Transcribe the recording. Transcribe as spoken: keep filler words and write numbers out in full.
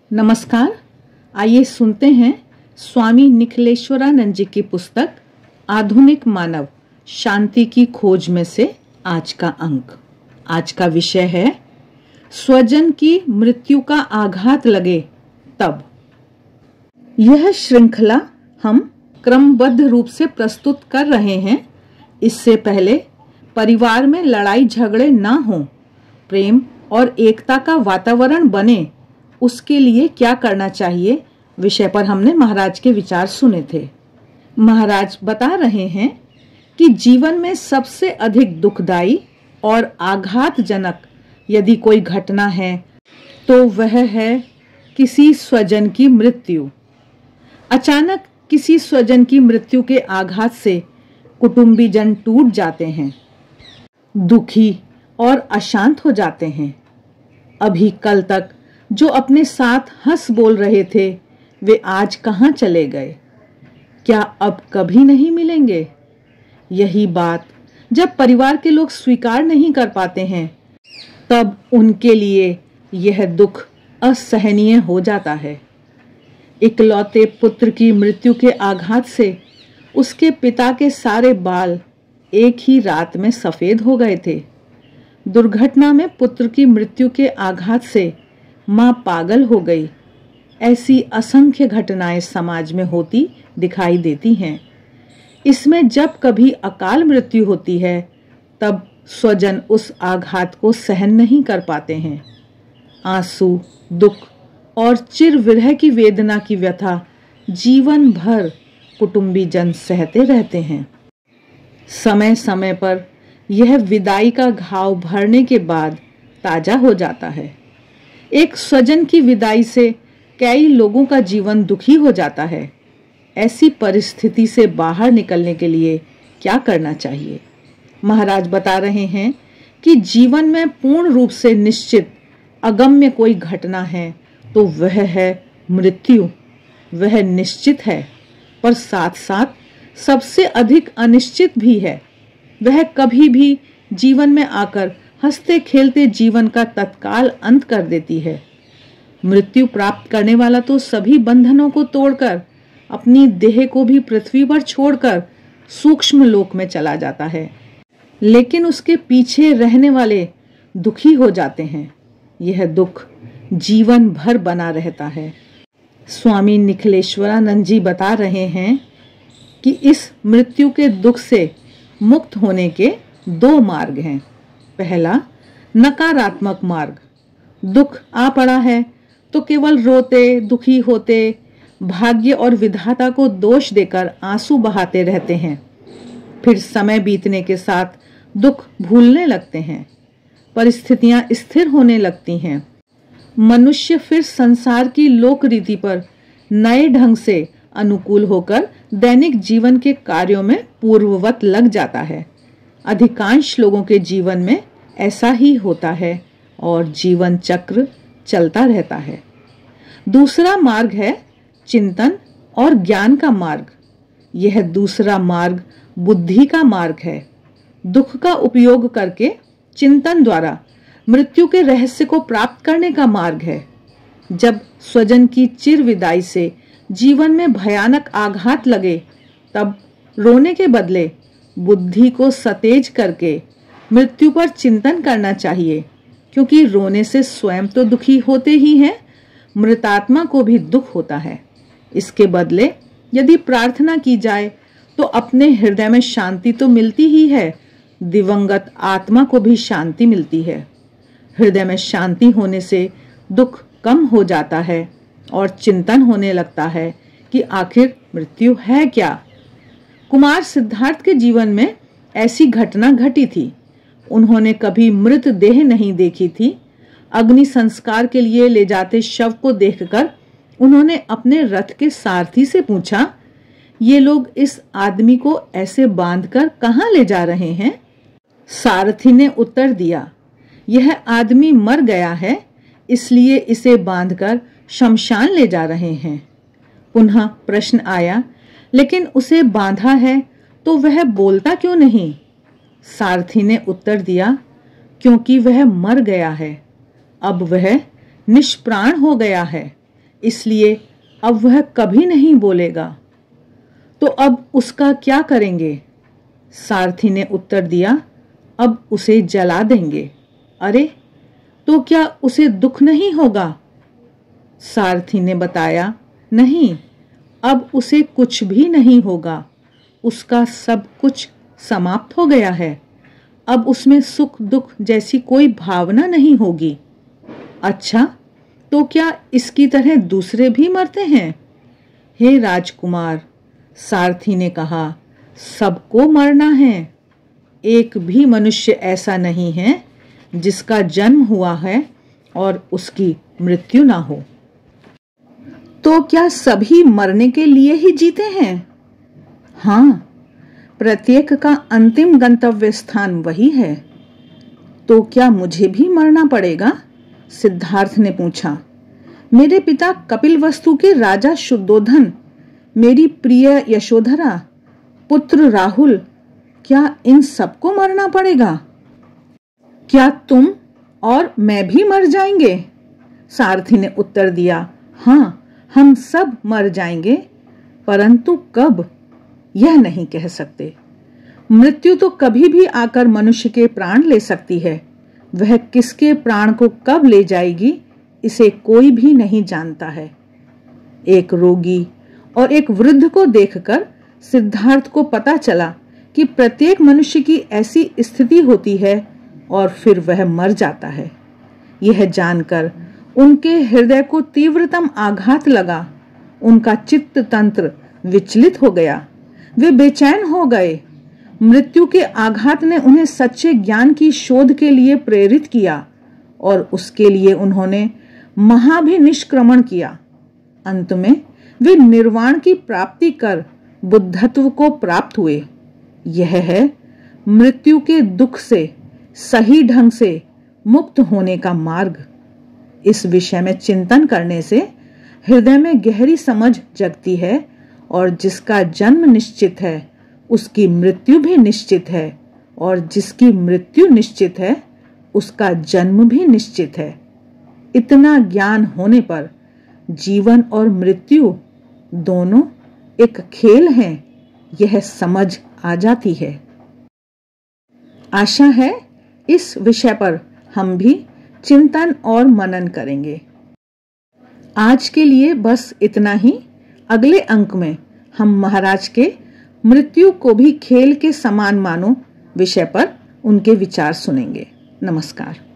नमस्कार। आइए सुनते हैं स्वामी निखिलेश्वरानंद जी की पुस्तक आधुनिक मानव शांति की खोज में से आज का अंक। आज का विषय है स्वजन की मृत्यु का आघात लगे तब। यह श्रृंखला हम क्रमबद्ध रूप से प्रस्तुत कर रहे हैं। इससे पहले परिवार में लड़ाई झगड़े ना हो, प्रेम और एकता का वातावरण बने, उसके लिए क्या करना चाहिए विषय पर हमने महाराज के विचार सुने थे। महाराज बता रहे हैं कि जीवन में सबसे अधिक दुखदाई और आघातजनक यदि कोई घटना है तो वह है किसी स्वजन की मृत्यु। अचानक किसी स्वजन की मृत्यु के आघात से कुटुंबीजन टूट जाते हैं, दुखी और अशांत हो जाते हैं। अभी कल तक जो अपने साथ हंस बोल रहे थे वे आज कहाँ चले गए? क्या अब कभी नहीं मिलेंगे? यही बात जब परिवार के लोग स्वीकार नहीं कर पाते हैं तब उनके लिए यह दुख असहनीय हो जाता है। इकलौते पुत्र की मृत्यु के आघात से उसके पिता के सारे बाल एक ही रात में सफेद हो गए थे। दुर्घटना में पुत्र की मृत्यु के आघात से मां पागल हो गई। ऐसी असंख्य घटनाएं समाज में होती दिखाई देती हैं। इसमें जब कभी अकाल मृत्यु होती है तब स्वजन उस आघात को सहन नहीं कर पाते हैं। आंसू, दुख और चिर विरह की वेदना की व्यथा जीवन भर कुटुंबीजन सहते रहते हैं। समय समय पर यह विदाई का घाव भरने के बाद ताजा हो जाता है। एक स्वजन की विदाई से कई लोगों का जीवन दुखी हो जाता है। ऐसी परिस्थिति से बाहर निकलने के लिए क्या करना चाहिए? महाराज बता रहे हैं कि जीवन में पूर्ण रूप से निश्चित अगम्य कोई घटना है तो वह है मृत्यु। वह निश्चित है पर साथ साथ सबसे अधिक अनिश्चित भी है। वह कभी भी जीवन में आकर हंसते खेलते जीवन का तत्काल अंत कर देती है। मृत्यु प्राप्त करने वाला तो सभी बंधनों को तोड़कर अपनी देह को भी पृथ्वी पर छोड़कर सूक्ष्म लोक में चला जाता है, लेकिन उसके पीछे रहने वाले दुखी हो जाते हैं। यह दुख जीवन भर बना रहता है। स्वामी निखिलेश्वरानंद जी बता रहे हैं कि इस मृत्यु के दुख से मुक्त होने के दो मार्ग हैं। पहला, नकारात्मक मार्ग। दुख आ पड़ा है तो केवल रोते, दुखी होते, भाग्य और विधाता को दोष देकर आंसू बहाते रहते हैं। फिर समय बीतने के साथ दुख भूलने लगते हैं, परिस्थितियां स्थिर होने लगती हैं। मनुष्य फिर संसार की लोक रीति पर नए ढंग से अनुकूल होकर दैनिक जीवन के कार्यों में पूर्ववत लग जाता है। अधिकांश लोगों के जीवन में ऐसा ही होता है और जीवन चक्र चलता रहता है। दूसरा मार्ग है चिंतन और ज्ञान का मार्ग। यह दूसरा मार्ग बुद्धि का मार्ग है। दुख का उपयोग करके चिंतन द्वारा मृत्यु के रहस्य को प्राप्त करने का मार्ग है। जब स्वजन की चिर विदाई से जीवन में भयानक आघात लगे तब रोने के बदले बुद्धि को सतेज करके मृत्यु पर चिंतन करना चाहिए, क्योंकि रोने से स्वयं तो दुखी होते ही हैं, मृतात्मा को भी दुख होता है। इसके बदले यदि प्रार्थना की जाए तो अपने हृदय में शांति तो मिलती ही है, दिवंगत आत्मा को भी शांति मिलती है। हृदय में शांति होने से दुख कम हो जाता है और चिंतन होने लगता है कि आखिर मृत्यु है क्या। कुमार सिद्धार्थ के जीवन में ऐसी घटना घटी थी। उन्होंने कभी मृत देह नहीं देखी थी। अग्नि संस्कार के लिए ले जाते शव को देखकर उन्होंने अपने रथ के सारथी से पूछा, ये लोग इस आदमी को ऐसे बांधकर कहाँ ले जा रहे हैं? सारथी ने उत्तर दिया, यह आदमी मर गया है, इसलिए इसे बांधकर शमशान ले जा रहे हैं। पुनः प्रश्न आया, लेकिन उसे बांधा है तो वह बोलता क्यों नहीं? सारथी ने उत्तर दिया, क्योंकि वह मर गया है, अब वह निष्प्राण हो गया है, इसलिए अब वह कभी नहीं बोलेगा। तो अब उसका क्या करेंगे? सारथी ने उत्तर दिया, अब उसे जला देंगे। अरे, तो क्या उसे दुख नहीं होगा? सारथी ने बताया, नहीं, अब उसे कुछ भी नहीं होगा। उसका सब कुछ समाप्त हो गया है। अब उसमें सुख दुख जैसी कोई भावना नहीं होगी। अच्छा, तो क्या इसकी तरह दूसरे भी मरते हैं? हे राजकुमार, सारथी ने कहा, सबको मरना है। एक भी मनुष्य ऐसा नहीं है जिसका जन्म हुआ है और उसकी मृत्यु ना हो। तो क्या सभी मरने के लिए ही जीते हैं? हाँ, प्रत्येक का अंतिम गंतव्य स्थान वही है। तो क्या मुझे भी मरना पड़ेगा? सिद्धार्थ ने पूछा। मेरे पिता कपिलवस्तु के राजा शुद्धोधन, मेरी प्रिय यशोधरा, पुत्र राहुल, क्या इन सबको मरना पड़ेगा? क्या तुम और मैं भी मर जाएंगे? सारथी ने उत्तर दिया, हाँ, हम सब मर जाएंगे, परंतु कब यह नहीं कह सकते। मृत्यु तो कभी भी आकर मनुष्य के प्राण ले सकती है। वह किसके प्राण को कब ले जाएगी, इसे कोई भी नहीं जानता है। एक रोगी और एक वृद्ध को देखकर सिद्धार्थ को पता चला कि प्रत्येक मनुष्य की ऐसी स्थिति होती है और फिर वह मर जाता है। यह जानकर उनके हृदय को तीव्रतम आघात लगा। उनका चित्त तंत्र विचलित हो गया। वे बेचैन हो गए। मृत्यु के आघात ने उन्हें सच्चे ज्ञान की शोध के लिए प्रेरित किया और उसके लिए उन्होंने महाभिनिष्क्रमण किया। अंत में वे निर्वाण की प्राप्ति कर बुद्धत्व को प्राप्त हुए। यह है मृत्यु के दुख से सही ढंग से मुक्त होने का मार्ग। इस विषय में चिंतन करने से हृदय में गहरी समझ जगती है और जिसका जन्म निश्चित है उसकी मृत्यु भी निश्चित है, और जिसकी मृत्यु निश्चित है उसका जन्म भी निश्चित है। इतना ज्ञान होने पर जीवन और मृत्यु दोनों एक खेल हैं, यह समझ आ जाती है। आशा है इस विषय पर हम भी चिंतन और मनन करेंगे। आज के लिए बस इतना ही। अगले अंक में हम महाराज के मृत्यु को भी खेल के समान मानो विषय पर उनके विचार सुनेंगे। नमस्कार।